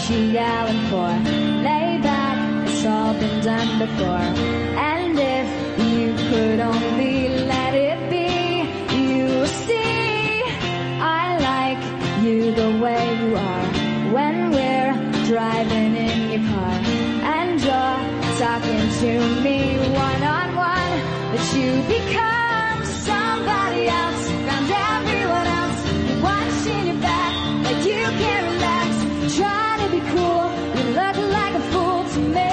you yelling for? Lay back, it's all been done before. And if you could only let it be, you will see I like you the way you are. When we're driving in your car and you're talking to me one-on-one, but you become somebody else, found everyone else, you're watching your back like you can't relax, trying to be cool, you look like a fool to me.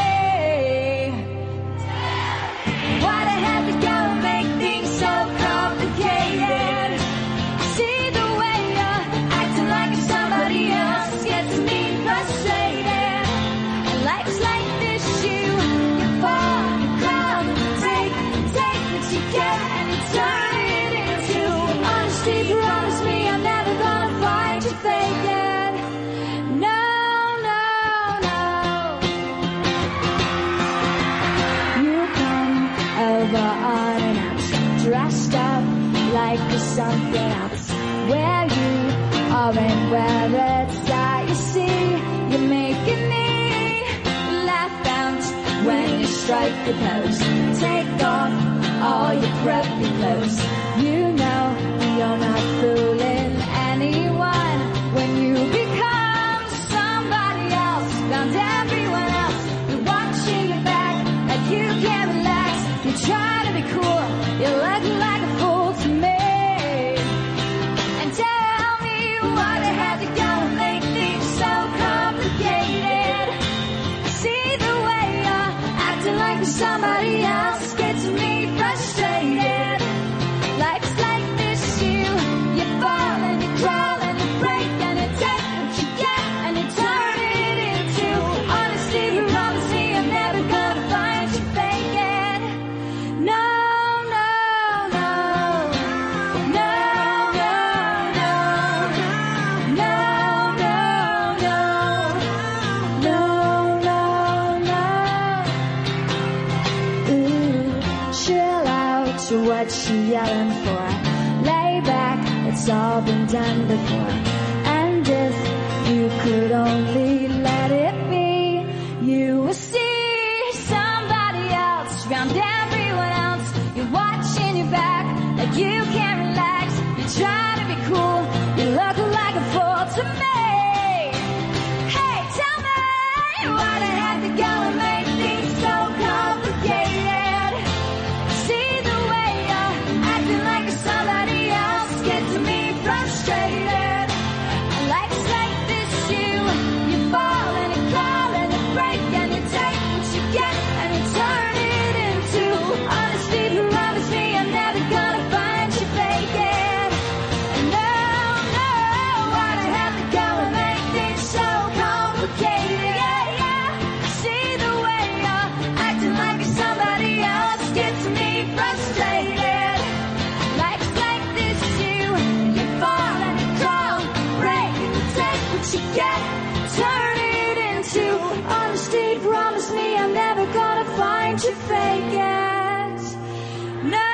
Why'd I have to go and make things so complicated? See the way you're acting like somebody else gets me frustrated. And life's like this, you fall, you crawl, take what you get and you turn it into honesty. Promise me I'm never gonna find you faking. No, no, no. You come over unannounced, dressed up like you're something else. Where you are and where it's at, you see, you're making me laugh out when you strike the pose. Take off all your preppy clothes. You know you're not fooling anyone when you become somebody else, found everyone else, you're watching your back like you can't relax, you try to be cool, you look like a fool to me. And tell me why they had to go and make things so complicated. See the way you're acting like somebody else gets me frustrated. Life's like this, you fall and you crawl and you break and you take what you get and you turn it into honesty. You promise me I'm never gonna find you faking. No, no, no. No, no, no. No, no, no. No, no, no. Ooh, chill out to what you yelling for. Lay back, it's all been done before. And if you could only let it be, you will see somebody else, found everyone else, you're watching your back like you can't relax, you try to be cool, you look like a fool to me. Hey, tell me why they had to go and make things so complicated. See the way you're acting like somebody else gets me frustrated. And life's like this, you fall and you crawl and you break and you take what you get and you turn it into honesty. Promise me I'm never gonna find you faking. And no, no, why'd I have to go and make things so complicated? Yeah, yeah. See the way you're acting like somebody else gets me frustrated. Life's like this, you fall and you crawl, break and you take what you get, turn it into honesty. Promise me I'm never gonna find you faking. No.